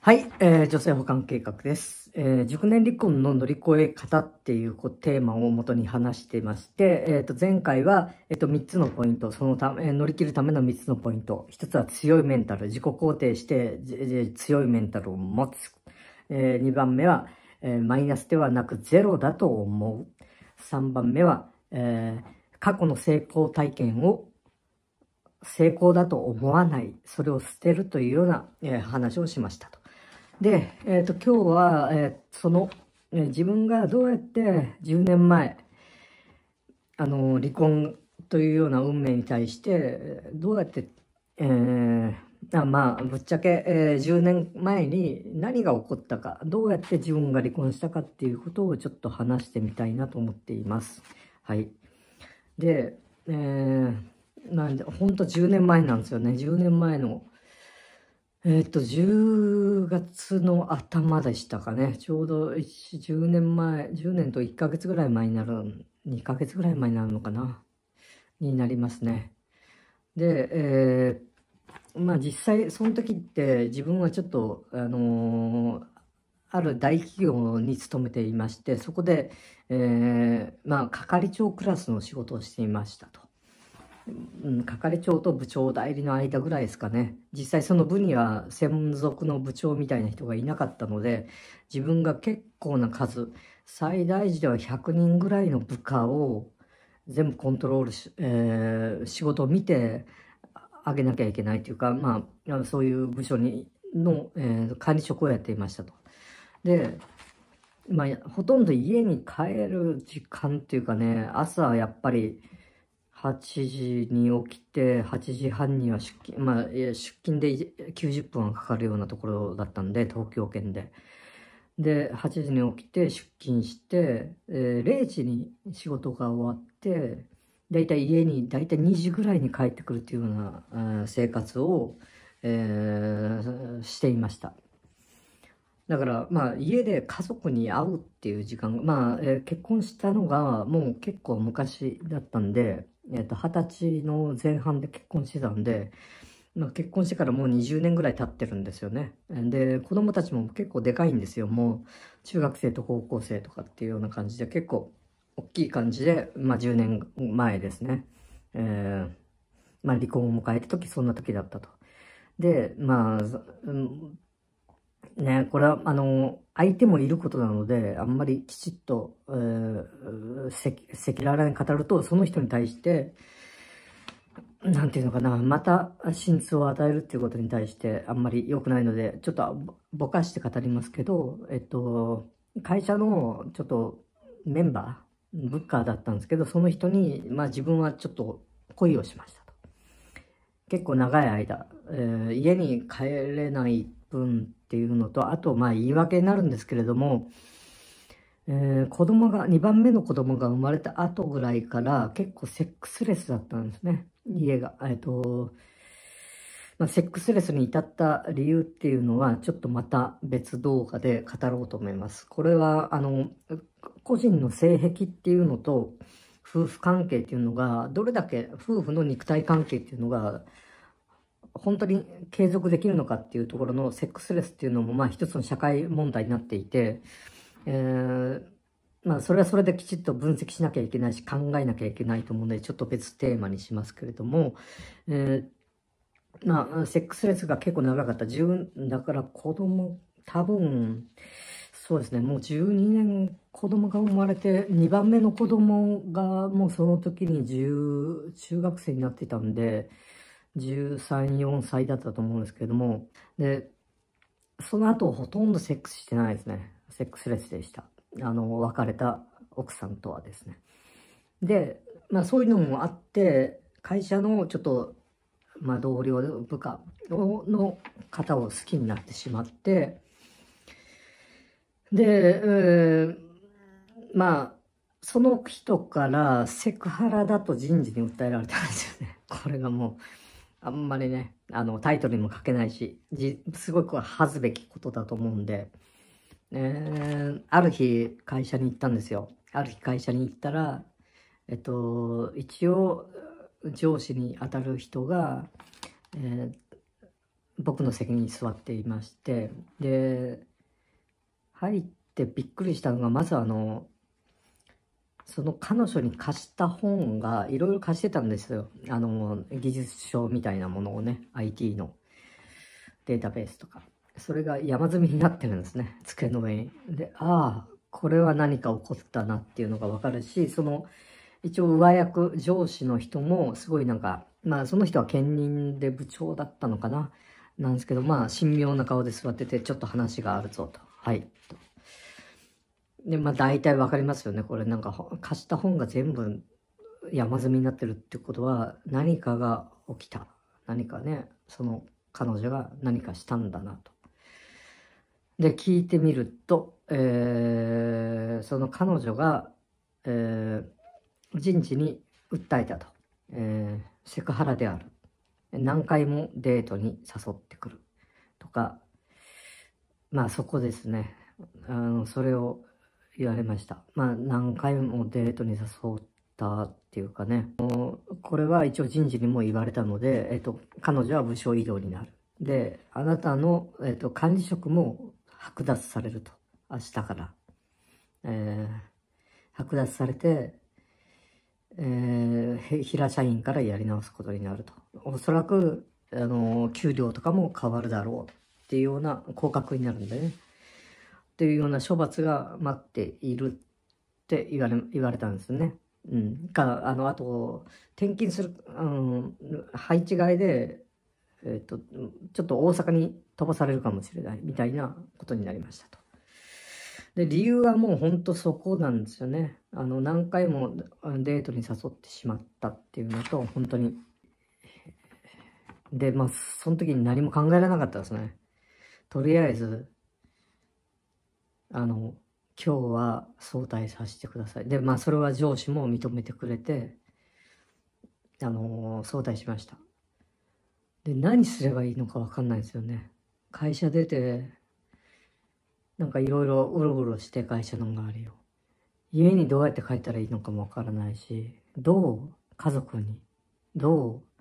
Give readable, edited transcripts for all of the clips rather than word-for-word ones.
はい、女性補完計画です。熟年離婚の乗り越え方っていうテーマを元に話していまして、前回は、3つのポイント、そのため、乗り切るための3つのポイント。1つは強いメンタル、自己肯定して強いメンタルを持つ。2番目は、マイナスではなくゼロだと思う。3番目は、過去の成功体験を成功だと思わない、それを捨てるというような、話をしましたと。で、今日は、自分がどうやって10年前、離婚というような運命に対して、どうやって、ぶっちゃけ、10年前に何が起こったか、どうやって自分が離婚したかっていうことをちょっと話してみたいなと思っています。はい。で、なんで、ほんと10年前なんですよね。10年前の、10月の頭でしたかね。ちょうど10年前、10年と1ヶ月ぐらい前になる、2ヶ月ぐらい前になるのかな、になりますね。で、実際その時って自分はちょっと、ある大企業に勤めていまして、そこで、係長クラスの仕事をしていましたと。係長と部長代理の間ぐらいですかね。実際その部には専属の部長みたいな人がいなかったので、自分が結構な数、最大時では100人ぐらいの部下を全部コントロール仕事を見てあげなきゃいけないというか、そういう部署の、管理職をやっていましたと。で、ほとんど家に帰る時間っていうかね、朝やっぱり8時に起きて、8時半には出勤、出勤で90分はかかるようなところだったんで、東京圏で。で、8時に起きて出勤して、0時に仕事が終わって、だいたい家にだいたい2時ぐらいに帰ってくるっていうような生活を、していました。だから、家で家族に会うっていう時間が、結婚したのがもう結構昔だったんで、20歳の前半で結婚してたんで、結婚してからもう20年ぐらい経ってるんですよね。で、子供たちも結構でかいんですよ。もう中学生と高校生とかっていうような感じで、結構大きい感じで、10年前ですね。離婚を迎えた時、そんな時だったと。で、ね、これは、相手もいることなので、あんまりきちっと、赤裸々に語ると、その人に対して、なんていうのかな、また真実を与えるっていうことに対して、あんまり良くないので、ちょっとぼかして語りますけど、会社のちょっとメンバー、部下だったんですけど、その人に、自分はちょっと恋をしましたと。結構長い間、家に帰れない分っていうのと、あと言い訳になるんですけれども、子供が、2番目の子供が生まれた後ぐらいから結構セックスレスだったんですね、家が。セックスレスに至った理由っていうのは、ちょっとまた別動画で語ろうと思います。これは、個人の性癖っていうのと、夫婦関係っていうのが、どれだけ夫婦の肉体関係っていうのが、本当に継続できるのかっていうところのセックスレスっていうのも、一つの社会問題になっていて、それはそれできちっと分析しなきゃいけないし、考えなきゃいけないと思うので、ちょっと別テーマにしますけれども、セックスレスが結構長かった。だから多分、そうですね、もう12年子供が生まれて、2番目の子供がもうその時に中学生になっていたんで、13、4歳だったと思うんですけれども、で、その後ほとんどセックスしてないですね。セックスレスでした。別れた奥さんとはですね。で、そういうのもあって、会社のちょっと、同僚、部下の方を好きになってしまって、で、その人からセクハラだと人事に訴えられたんですよね。これがもう、あんまりね、タイトルにも書けないし、すごく恥ずべきことだと思うんで、ある日会社に行ったんですよ。ある日会社に行ったら、一応上司に当たる人が、 僕の席に座っていまして、で、入ってびっくりしたのが、まずその彼女に貸した本がいろいろ貸してたんですよ。技術書みたいなものをね、IT のデータベースとか。それが山積みになってるんですね、机の上に。で、ああ、これは何か起こったなっていうのがわかるし、一応上役、上司の人もすごいなんか、まあその人は兼任で部長だったのかな。なんですけど、まあ神妙な顔で座ってて、ちょっと話があるぞと。はい。で、まあ大体わかりますよね。これなんか貸した本が全部山積みになってるってことは何かが起きた。何かね、彼女が何かしたんだなと。で、聞いてみると、その彼女が、人事に訴えたと。セクハラである。何回もデートに誘ってくる。とか、まあそこですね。それを言われました。まあ何回もデートに誘ったっていうかね。これは一応人事にも言われたので、彼女は部署異動になる。で、あなたの、管理職も剥奪されると。明日から。剥奪されて、平社員からやり直すことになると。おそらく、給料とかも変わるだろうっていうような降格になるんでね。っていうような処罰が待っているって言われたんですね。うん。あと、転勤する、配置換えで、ちょっと大阪に飛ばされるかもしれないみたいなことになりましたと。で、理由はもう本当そこなんですよね。何回もデートに誘ってしまったっていうのと、本当に。で、まあ、その時に何も考えられなかったですね。とりあえず、今日は早退させてください。で、まあ、それは上司も認めてくれて、早退しました。で、何すればいいのかわかんないですよね。会社出て、なんかいろいろうろうろして会社の周りを。家にどうやって帰ったらいいのかもわからないし、家族に、どう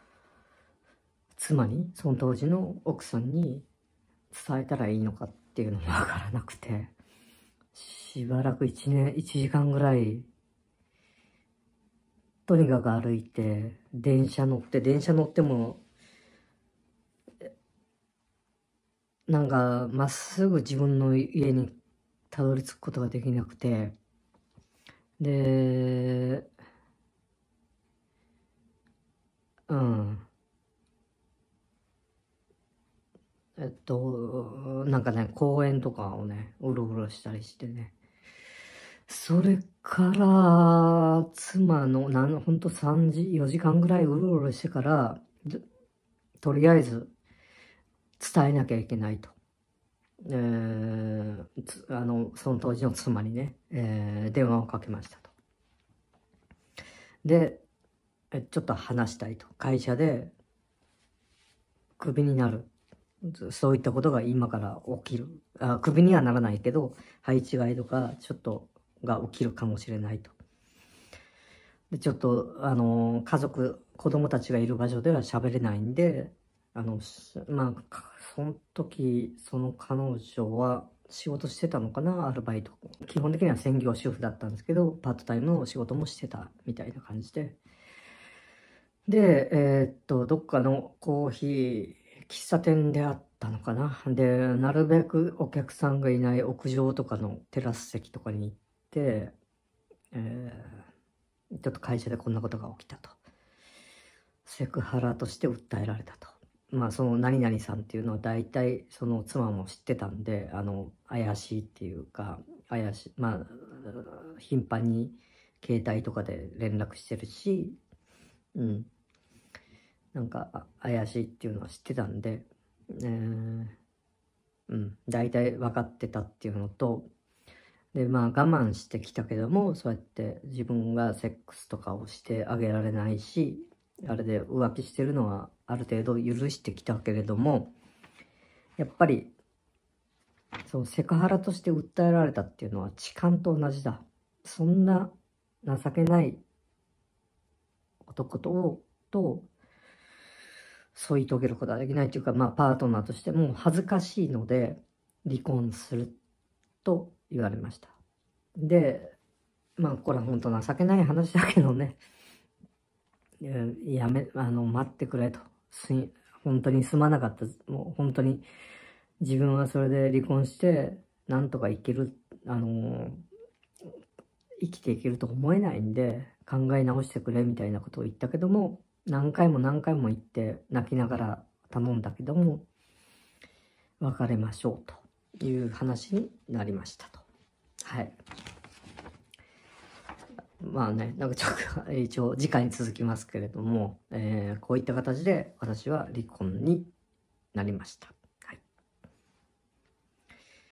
妻に、その当時の奥さんに伝えたらいいのかっていうのもわからなくて、しばらく1時間ぐらい、とにかく歩いて、電車乗っても、なんか、まっすぐ自分の家にたどり着くことができなくて、で、うん。なんかね、公園とかをね、うろうろしたりしてね。それから、妻の、ほんと3時、4時間ぐらいうろうろしてから、とりあえず伝えなきゃいけないと。その当時の妻にね、電話をかけましたと。で、ちょっと話したいと。会社で、クビになる。そういったことが今から起きる。クビにはならないけど、配置換えとか、ちょっとが起きるかもしれないと。で、ちょっと、子供たちがいる場所では喋れないんで、まあ、その時、その彼女は仕事してたのかな、アルバイト。基本的には専業主婦だったんですけど、パートタイムの仕事もしてたみたいな感じで。で、どっかのコーヒー、喫茶店であったのかな。で、なるべくお客さんがいない屋上とかのテラス席とかに行って、ちょっと会社でこんなことが起きたと。セクハラとして訴えられたと。まあ、その何々さんっていうのは大体その妻も知ってたんで、怪しいっていうか、まあ、頻繁に携帯とかで連絡してるし、うん。なんか怪しいっていうのは知ってたんで、大体分かってたっていうのと、で、まあ我慢してきたけども、そうやって自分がセックスとかをしてあげられないし、あれで浮気してるのはある程度許してきたけれども、やっぱり、そのセクハラとして訴えられたっていうのは痴漢と同じだ。そんな情けない男と、 添い遂げることはできないというか、パートナーとしても恥ずかしいので離婚すると言われました。で、これは本当情けない話だけどね、待ってくれと。本当にすまなかった。もう本当に自分はそれで離婚して、なんとか生きていけると思えないんで、考え直してくれみたいなことを言ったけども、何回も何回も言って泣きながら頼んだけども、別れましょうという話になりましたと。はい。一応次回に続きますけれども、こういった形で私は離婚になりました。